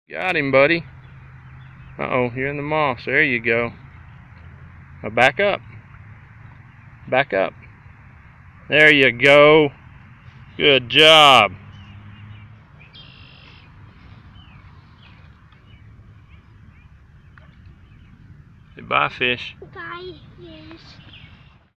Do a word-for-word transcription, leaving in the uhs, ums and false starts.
Got him, buddy. Uh-oh, you're in the moss. There you go. Now back up. Back up. There you go. Good job. Say bye, fish. Bye, fish.